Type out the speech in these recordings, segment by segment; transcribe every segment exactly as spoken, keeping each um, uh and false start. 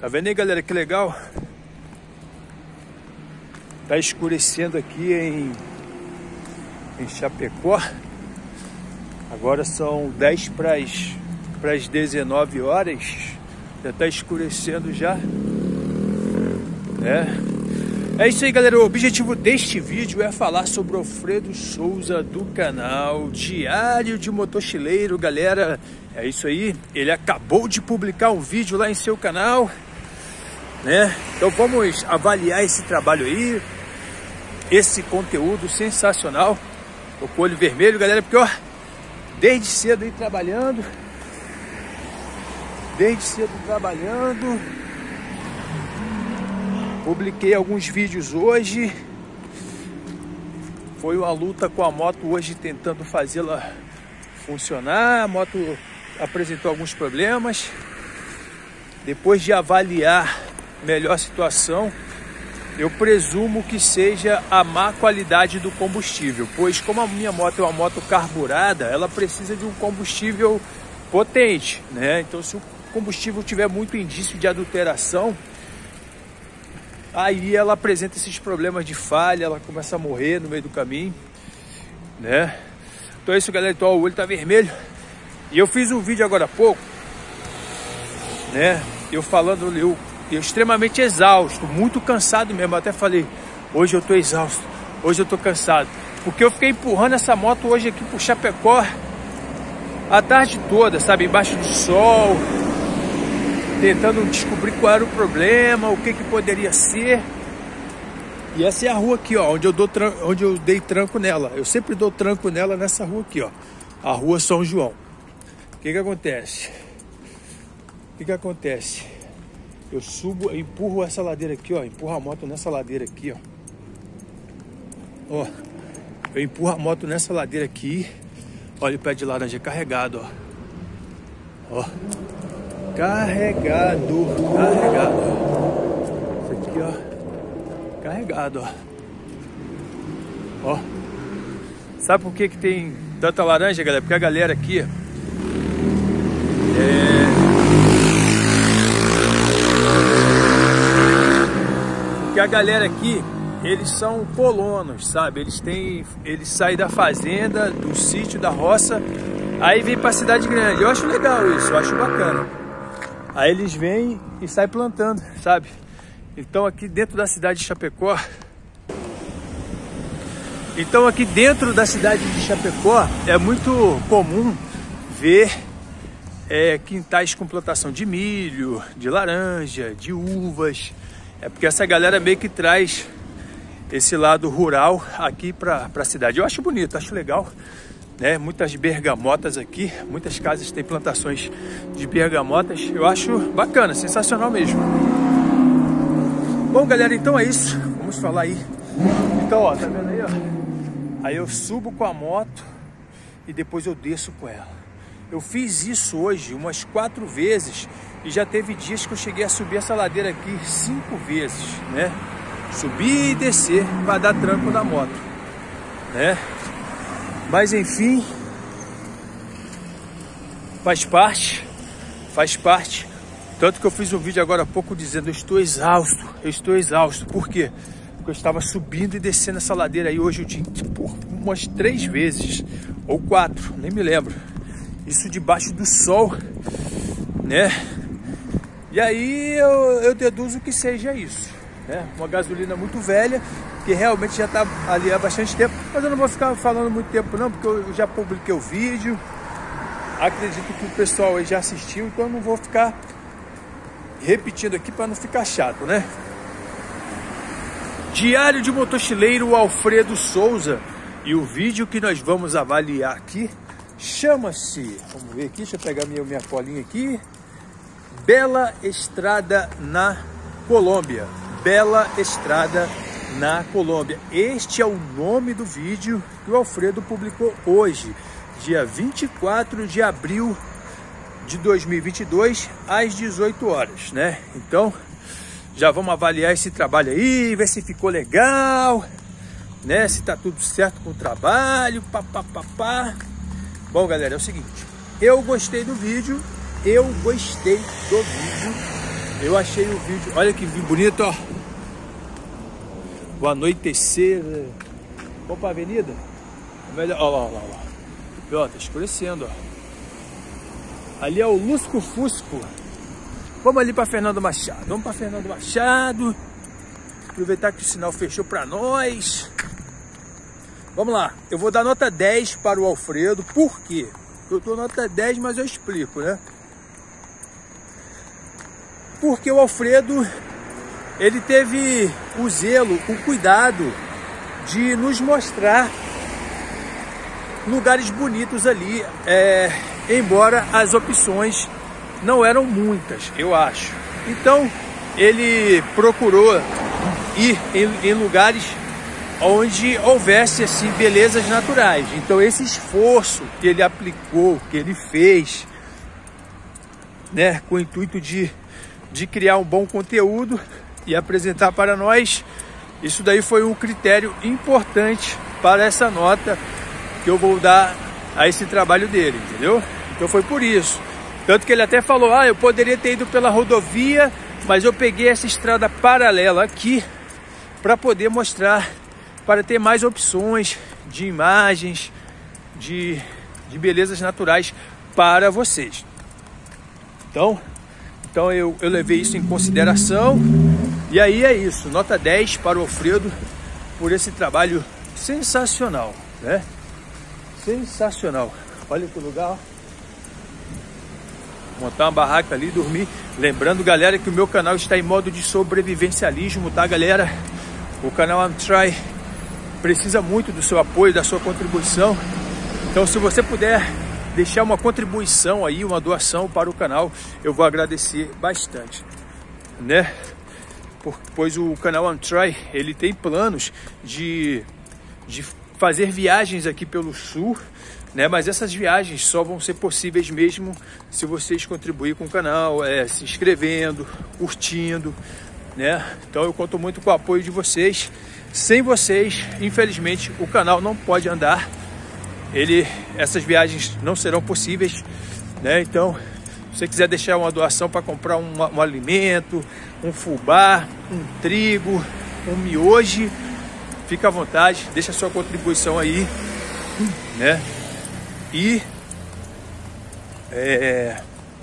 Tá vendo aí, galera, que legal? Tá escurecendo aqui em, em Chapecó. Agora são dez para as dezenove horas. Já tá escurecendo já. É. É isso aí, galera. O objetivo deste vídeo é falar sobre o Alfredo Souza do canal Diário de Motochileiro, galera. É isso aí. Ele acabou de publicar um vídeo lá em seu canal, né? Então vamos avaliar esse trabalho aí, esse conteúdo sensacional. Tô com o olho vermelho, galera, porque ó, desde cedo aí trabalhando, desde cedo trabalhando. Publiquei alguns vídeos hoje. Foi uma luta com a moto hoje, tentando fazê-la funcionar. A moto apresentou alguns problemas. Depois de avaliar melhor a situação, eu presumo que seja a má qualidade do combustível, pois como a minha moto é uma moto carburada, ela precisa de um combustível potente, né? Então, se o combustível tiver muito indício de adulteração, aí ela apresenta esses problemas de falha, ela começa a morrer no meio do caminho, né? Então é isso, galera. Então ó, o olho tá vermelho. E eu fiz um vídeo agora há pouco, né? Eu falando, eu, eu extremamente exausto, muito cansado mesmo. Eu até falei, hoje eu tô exausto, hoje eu tô cansado. Porque eu fiquei empurrando essa moto hoje aqui pro Chapecó a tarde toda, sabe? Embaixo do sol, tentando descobrir qual era o problema, o que que poderia ser. E essa é a rua aqui, ó, onde eu, dou onde eu dei tranco nela. Eu sempre dou tranco nela nessa rua aqui, ó. A rua São João. O que que acontece? O que que acontece? Eu subo, eu empurro essa ladeira aqui, ó. Empurro a moto nessa ladeira aqui, ó. Ó. Eu empurro a moto nessa ladeira aqui. Olha o pé de laranja carregado, ó. Ó. Carregado, carregado. Isso aqui, ó, carregado, ó. Ó. Sabe por que que tem tanta laranja, galera? Porque a galera aqui é... Porque a galera aqui, eles são colonos, sabe? Eles têm, eles saem da fazenda, do sítio, da roça, aí vem pra cidade grande. Eu acho legal isso, eu acho bacana. Aí eles vêm e saem plantando, sabe? Então aqui dentro da cidade de Chapecó... Então aqui dentro da cidade de Chapecó é muito comum ver é, quintais com plantação de milho, de laranja, de uvas. É porque essa galera meio que traz esse lado rural aqui para a cidade. Eu acho bonito, acho legal. Né? Muitas bergamotas aqui, muitas casas têm plantações de bergamotas. Eu acho bacana, sensacional mesmo. Bom, galera, então é isso. Vamos falar aí. Então, ó, tá vendo aí, ó? Aí eu subo com a moto e depois eu desço com ela. Eu fiz isso hoje umas quatro vezes e já teve dias que eu cheguei a subir essa ladeira aqui cinco vezes, né? Subir e descer para dar tranco na moto, né? Mas enfim, faz parte, faz parte. Tanto que eu fiz um vídeo agora há pouco dizendo, eu estou exausto, eu estou exausto. Por quê? Porque eu estava subindo e descendo essa ladeira aí hoje o dia, tipo, umas três vezes, ou quatro, nem me lembro. Isso debaixo do sol, né? E aí eu, eu deduzo que seja isso, né? Uma gasolina muito velha, que realmente já está ali há bastante tempo, mas eu não vou ficar falando muito tempo não, porque eu já publiquei o vídeo, acredito que o pessoal aí já assistiu, então eu não vou ficar repetindo aqui para não ficar chato, né? Diário de Motochileiro Alfredo Souza, e o vídeo que nós vamos avaliar aqui chama-se, vamos ver aqui, deixa eu pegar minha, minha colinha aqui, Bela Estrada na Colômbia. Bela Estrada na Colômbia. Este é o nome do vídeo que o Alfredo publicou hoje, dia vinte e quatro de abril de dois mil e vinte e dois, às dezoito horas, né? Então, já vamos avaliar esse trabalho aí, ver se ficou legal, né? Se tá tudo certo com o trabalho, pá, pá, pá, pá. Bom, galera, é o seguinte, eu gostei do vídeo, eu gostei do vídeo, Eu achei o vídeo, olha que vídeo bonito, ó. O anoitecer. Vamos pra avenida? Olha lá, olha lá, olha lá. Ó, tá escurecendo, ó. Ali é o Lusco Fusco. Vamos ali pra Fernando Machado. Vamos pra Fernando Machado. Aproveitar que o sinal fechou pra nós. Vamos lá. Eu vou dar nota dez para o Alfredo. Por quê? Eu dou nota dez, mas eu explico, né? Porque o Alfredo, ele teve o zelo, o cuidado de nos mostrar lugares bonitos ali, é, embora as opções não eram muitas, eu acho. Então, ele procurou ir em, em lugares onde houvesse assim belezas naturais. Então, esse esforço que ele aplicou, que ele fez, né, com o intuito de de criar um bom conteúdo e apresentar para nós, isso daí foi um critério importante para essa nota que eu vou dar a esse trabalho dele, entendeu? Então foi por isso. Tanto que ele até falou, ah, eu poderia ter ido pela rodovia, mas eu peguei essa estrada paralela aqui para poder mostrar, para ter mais opções de imagens, de, de belezas naturais para vocês. Então, Então eu, eu levei isso em consideração. E aí é isso, nota dez para o Alfredo por esse trabalho sensacional, né? Sensacional. Olha que lugar, ó. Montar uma barraca ali e dormir. Lembrando, galera, que o meu canal está em modo de sobrevivencialismo, tá, galera? O canal AmTry precisa muito do seu apoio, da sua contribuição. Então, se você puder deixar uma contribuição aí, uma doação para o canal, eu vou agradecer bastante, né? Por, pois o canal AmTry, ele tem planos de, de fazer viagens aqui pelo sul, né? Mas essas viagens só vão ser possíveis mesmo se vocês contribuírem com o canal, é, se inscrevendo, curtindo, né? Então eu conto muito com o apoio de vocês. Sem vocês, infelizmente, o canal não pode andar. Ele, essas viagens não serão possíveis, né? Então, se você quiser deixar uma doação para comprar um, um alimento, um fubá, um trigo, um miojo, fica à vontade, deixa a sua contribuição aí, né? E é,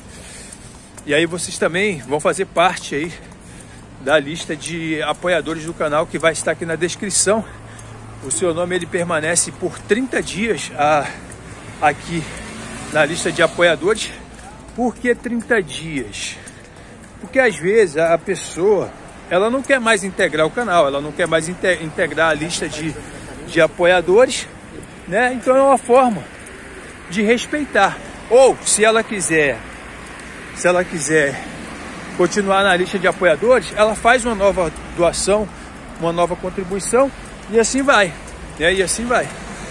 e aí vocês também vão fazer parte aí da lista de apoiadores do canal, que vai estar aqui na descrição. O seu nome, ele permanece por trinta dias a, aqui na lista de apoiadores. Por que trinta dias? Porque às vezes a pessoa, ela não quer mais integrar o canal, ela não quer mais integrar a lista de, de apoiadores, né? Então é uma forma de respeitar. Ou se ela quiser, se ela quiser continuar na lista de apoiadores, ela faz uma nova doação, uma nova contribuição, e assim vai, né? E assim vai.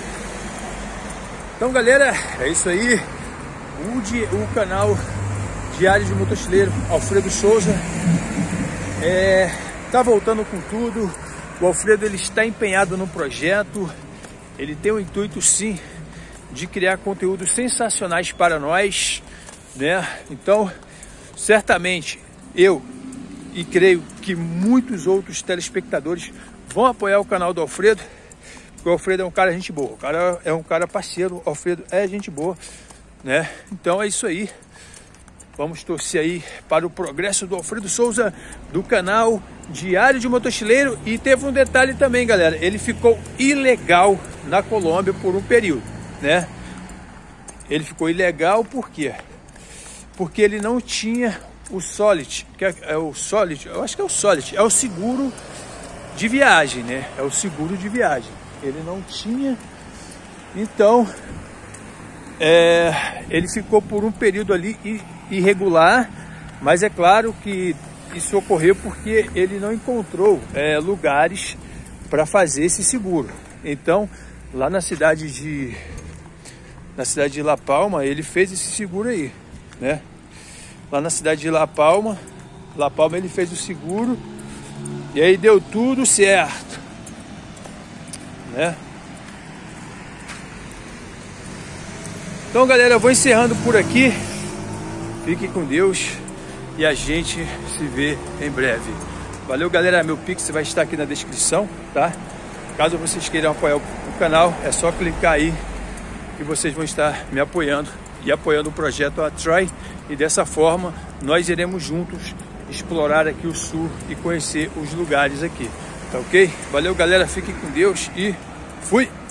Então, galera, é isso aí. O, de, o canal Diário de Motochileiro Alfredo Souza é, tá voltando com tudo. O Alfredo, ele está empenhado no projeto. Ele tem o intuito, sim, de criar conteúdos sensacionais para nós, né? Então, certamente eu e creio que muitos outros telespectadores vão apoiar o canal do Alfredo, porque o Alfredo é um cara gente boa, o cara é um cara parceiro, o Alfredo é gente boa, né? Então é isso aí. Vamos torcer aí para o progresso do Alfredo Souza, do canal Diário de Motochileiro. E teve um detalhe também, galera, ele ficou ilegal na Colômbia por um período, né? Ele ficou ilegal por quê? Porque ele não tinha o Solid, que é, é o Solid, eu acho que é o Solid, é o seguro de viagem, né? É o seguro de viagem. Ele não tinha, então é, ele ficou por um período ali irregular, mas é claro que isso ocorreu porque ele não encontrou é, lugares para fazer esse seguro. Então, lá na cidade de na cidade de La Palma, ele fez esse seguro aí, né? Lá na cidade de La Palma, La Palma ele fez o seguro. E aí deu tudo certo, né? Então, galera, eu vou encerrando por aqui. Fique com Deus. e a gente se vê em breve. Valeu, galera, meu Pix vai estar aqui na descrição, tá? Caso vocês queiram apoiar o canal, é só clicar aí que vocês vão estar me apoiando e apoiando o projeto Atrai, e dessa forma nós iremos juntos explorar aqui o sul e conhecer os lugares aqui, tá ok? Valeu, galera, fiquem com Deus e fui!